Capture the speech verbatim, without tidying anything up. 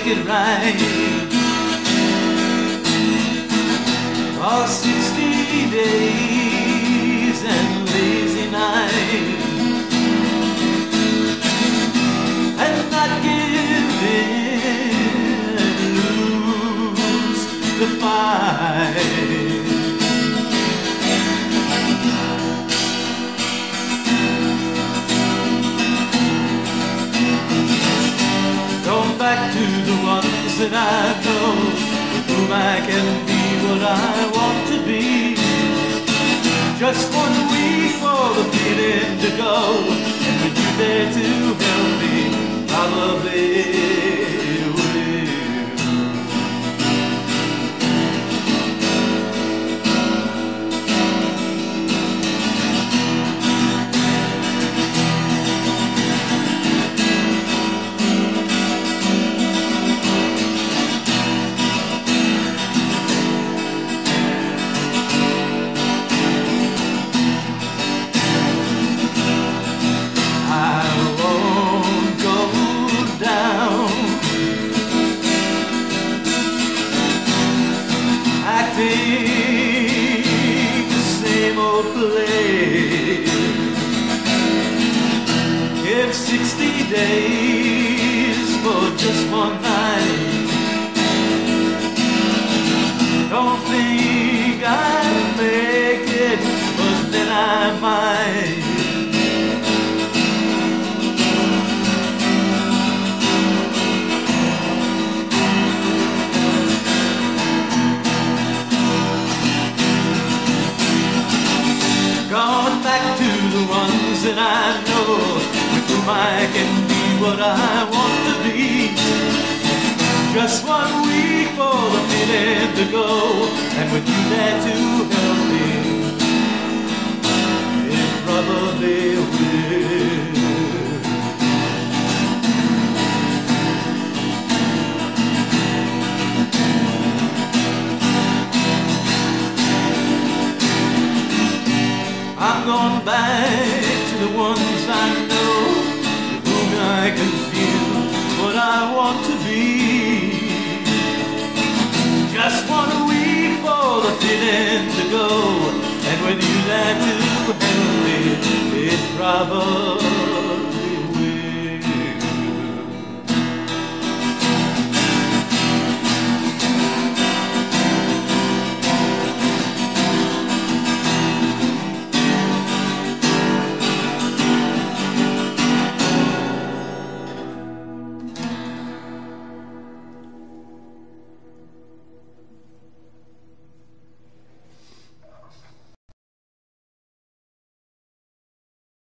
make it right. For sixty days and lazy nights, and not give in and lose the fight. Going back to the ones that I know, with whom I can be what I want to be. Just one week for the feeling to go, and with you there to help me, probably will. The same old play. Give sixty days for just one night. Don't think I'll make it, but then I might. Going back to the ones that I know, with whom I can be what I want to be. Just one week for the feeling to go, and with you there to help me, it probably will. I'm going back to the ones I know, with whom I can feel what I want to be. Just one week for the feeling to go, and with you there to help me, it's probably